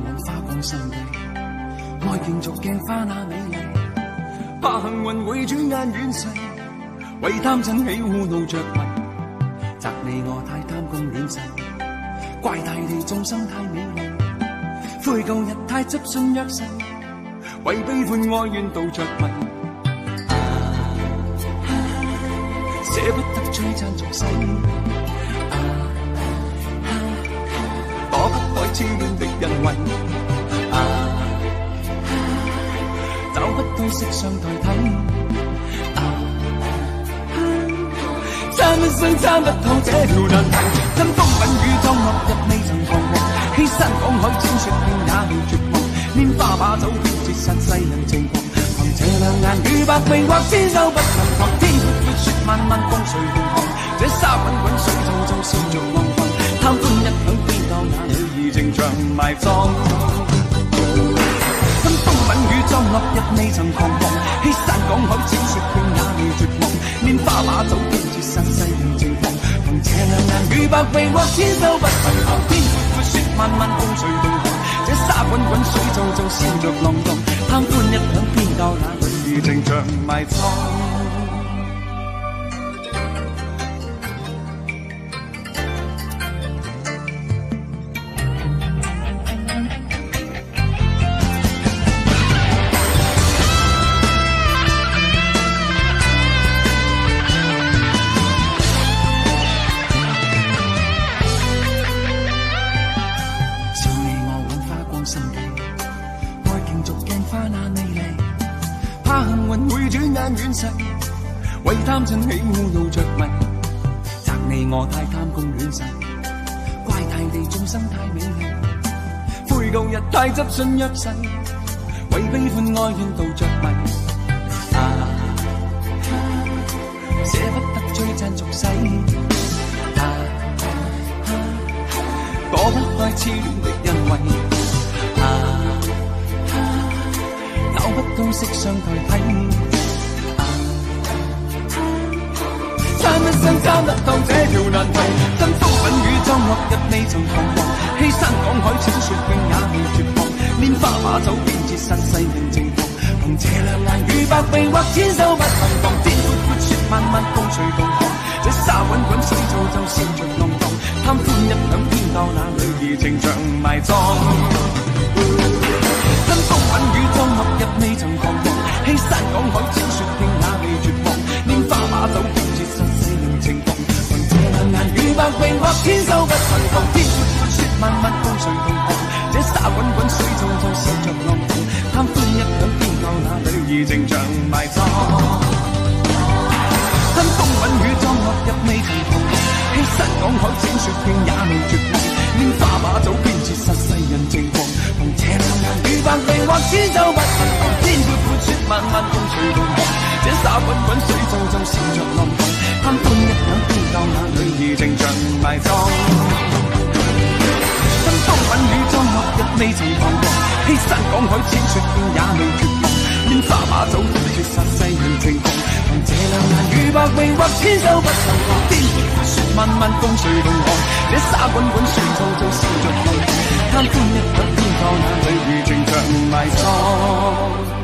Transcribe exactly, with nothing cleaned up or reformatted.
枉花光心地，愛競逐鏡花那美麗，怕幸運會轉眼遠逝，為貪嗔喜惡怒着迷，責你我太貪功戀勢，怪大地眾生太美麗，悔舊日太執信約誓，為悲歡哀怨妒着迷，啊啊、捨不得璀璨俗世。躲不開痴戀的人為，啊啊、找不到色相代替，啊啊、參一生參不透這條難題，跟風品與裝落日未曾彷徨，欺山趕海千雪遍也未絕望，拈花把酒偏折殺世人情狂，憑這兩眼與百臂或千手不能防，天闊闊雪漫漫風隨浪航，這沙滾滾水皱皱笑着浪蕩，貪歡一晌偏教那女兒情長埋葬，跟風品與裝落日未曾彷徨，欺山趕海千雪遍也未絕望，拈花把酒偏折殺世人情狂，憑這兩眼與百臂或千手不能防，天闊闊雪漫漫風隨浪航，這沙滾滾水皱皱笑着浪蕩，貪歡一晌偏教那女兒情長埋葬。為貪嗔喜惡怒着迷，責你我太貪功戀勢，怪大地眾生太美麗，悔舊日太執信約誓，為悲歡哀怨妒着迷，啊啊、捨不得璀璨俗世，啊啊、躲不開痴戀的人為，啊啊、找不到色相代替。參一生參得透這條難題，跟風品與裝落日未曾彷徨，欺山趕海千雪遍也未絕望，拈花把酒偏折殺世人情狂，憑這兩眼與百臂或千手不能防，天闊闊雪漫漫風隨浪航，這沙滾滾水皱皱笑着浪蕩，貪歡一晌偏教那女兒情長埋葬，跟風品與裝落日未曾彷徨，欺山趕海千雪遍也未絕望，拈花把酒偏折殺世人情狂，憑這兩眼與百臂或千手不能防，天闊闊雪漫漫風隨浪航，這沙滾滾水皱皱笑着浪蕩，貪歡一晌偏教那女兒情長埋葬，跟風品與裝落日未曾彷徨，欺山趕海千雪遍也未絕望，拈花把酒偏折殺世人情狂，憑這兩眼與百臂或千手不能防，天闊闊雪漫漫風隨浪航，這沙滾滾水皱皱笑着浪蕩，貪歡一晌偏教那女兒情長埋葬，跟風品與裝落日未曾彷徨，欺山趕海千雪遍也未絕望，拈花把酒偏折殺世人情狂，憑這兩眼與百臂或千手不能防，天闊闊雪漫漫風隨浪航，這沙滾滾水皱皱笑着浪蕩，貪歡一晌偏教那女兒情長埋葬。